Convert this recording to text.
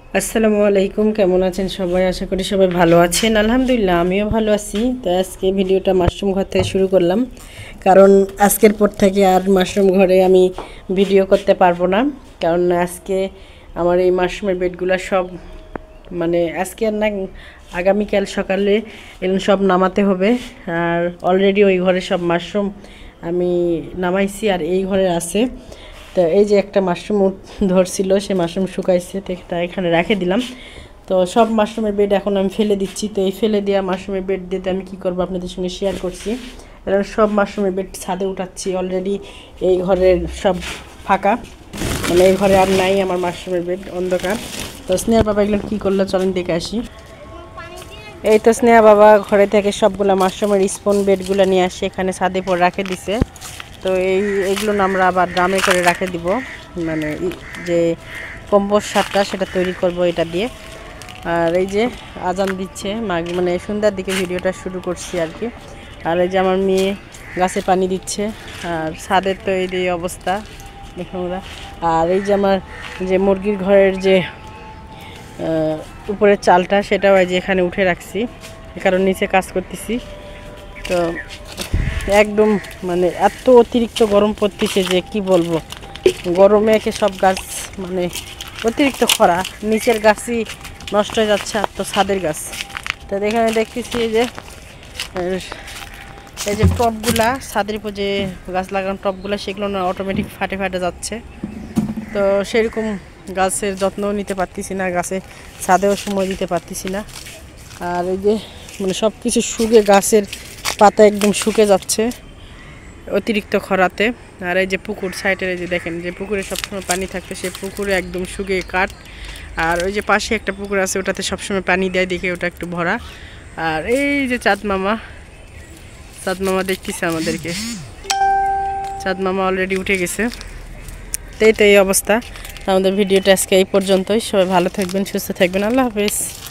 আসসালামু আলাইকুম, কেমন আছেন সবাই? আশা করি সবাই ভালো আছেন। আলহামদুলিল্লাহ আমিও ভালো আছি। তো আজকে ভিডিওটা মাশরুম ঘর থেকে শুরু করলাম, কারণ আজকের পর থেকে আর মাশরুম ঘরে আমি ভিডিও করতে পারবো না। কারণ আজকে আমার এই মাশরুমের বেডগুলো সব আজকে আর না, আগামীকাল সকালে এগুলো সব নামাতে হবে। আর অলরেডি ওই ঘরে সব মাশরুম আমি নামাইছি, আর এই ঘরে আছে। তো এই যে একটা মাশরুম ধরছিল, সে মাশরুম শুকাইছে, তো এটা এখানে রেখে দিলাম। তো সব মাশরুমের বেড এখন আমি ফেলে দিচ্ছি। তো এই ফেলে দেওয়া মাশরুমের বেড দিতে আমি কি করব আপনাদের সঙ্গে শেয়ার করছি। এবার সব মাশরুমের বেড ছাদে উঠাচ্ছি। অলরেডি এই ঘরের সব ফাঁকা, এই ঘরে আর নাই আমার মাশরুমের বেড, অন্ধকার। তো স্নেহার বাবা এগুলো কী করলো চলেন দেখে আসি। এই তো স্নেহা বাবা ঘরে থেকে সবগুলো মাশরুমের স্পুন বেডগুলো নিয়ে আসে এখানে ছাদে পর রাখে দিছে। তো এইগুলো আমরা আবার ড্রামে করে রাখে দিব, যে কম্পোস্ট সারটা সেটা তৈরি করব এটা দিয়ে। আর এই যে আজান দিচ্ছে, সন্ধ্যার দিকে ভিডিওটা শুরু করছি আর কি। আর এই যে আমার মেয়ে গাছে পানি দিচ্ছে। আর ছাদের তো এই অবস্থা দেখুন ওরা। আর এই যে আমার যে মুরগির ঘরের যে উপরের চালটা, সেটাও এই যে এখানে উঠে রাখছি, কারণ নিচে কাজ করতেছি। তো একদম এত অতিরিক্ত গরম পড়তেছে যে কি বলবো। গরমে একে সব গাছ অতিরিক্ত খরা, নিচের গাছই নষ্ট হয়ে যাচ্ছে, আর তো ছাদের গাছ। তো এখানে দেখতেছি এই যে টবগুলা, ছাদের উপর যে গাছ লাগানো টবগুলা, সেগুলো না অটোমেটিক ফাটে ফাটে যাচ্ছে। তো সেরকম গাছের যত্নও নিতে পারতেছি না, গাছে ছাদেও সময় দিতে পারতেছি না। আর এই যে সব কিছু শুকে, গাছের পাতা একদম শুকে যাচ্ছে অতিরিক্ত খরাতে। আর এই যে পুকুর সাইডের, এই যে দেখেন যে পুকুরে সবসময় পানি থাকতো, সেই পুকুরে একদম শুকিয়ে কাঠ। আর ওই যে পাশে একটা পুকুর আছে, ওটাতে সবসময় পানি দেয়, দেখে ওটা একটু ভরা। আর এই যে চাঁদ মামা দেখতেছে আমাদেরকে। চাঁদ মামা অলরেডি উঠে গেছে। তো এই অবস্থা। আমাদের ভিডিওটা আজকে এই পর্যন্তই। সবাই ভালো থাকবেন, সুস্থ থাকবেন। আল্লাহ হাফেজ।